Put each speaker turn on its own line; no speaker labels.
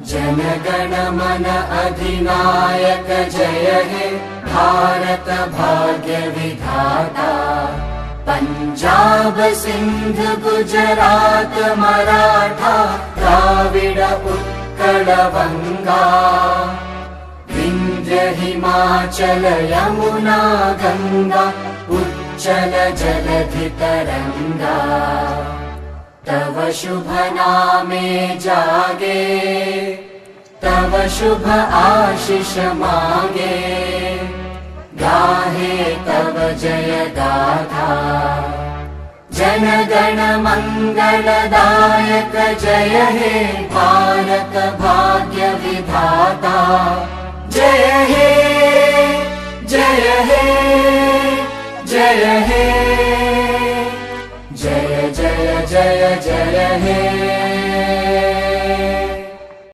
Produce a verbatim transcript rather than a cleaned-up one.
जनगण मन अधिनायक जय हे भारत भाग्य विधाता। पंजाब सिंध गुजरात मराठा द्राविड उत्कल बंगा। विंध्य हिमाचल यमुना गंगा उच्चल जलधि तरंगा। तव शुभ नामे जागे तव शुभ आशीष मागे। गाहे तव जय गाथा जनगण मंगलदायक जय हे भारत भाग्य विधाता। जय हे जय हे जय हे जय जय जय जय हे।